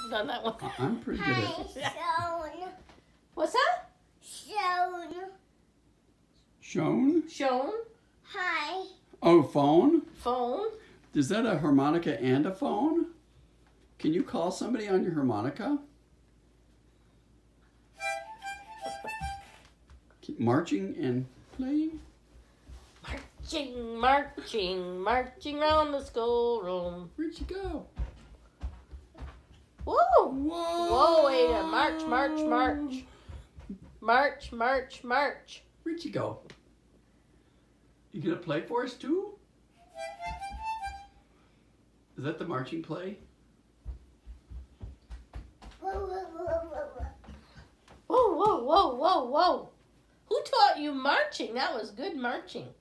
marching on that one. I'm pretty good at it. Shown. What's that? Shown. Shown? Shown. Hi. Oh, phone? Phone. Is that a harmonica and a phone? Can you call somebody on your harmonica? Keep marching and playing? Marching, marching, marching round the schoolroom. Where'd you go? Whoa! Whoa! Whoa, Ada. March, march, march. March, march, march. Where'd you go? You gonna play for us too? Is that the marching play? Whoa, whoa, whoa, whoa, whoa. Whoa, whoa, whoa, whoa, whoa. Who taught you marching? That was good marching.